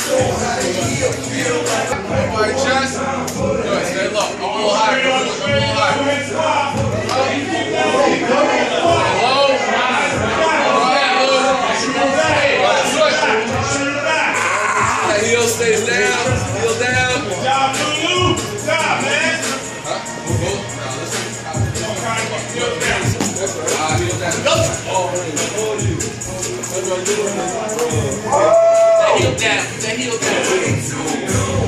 Everybody chest. Good, stay low. Go a little higher. Go a little higher. Low. That heel stays down. Heel down. Good job, Lulu. Good job, man. Huh? Heel down. Go. That heel down. That heel down.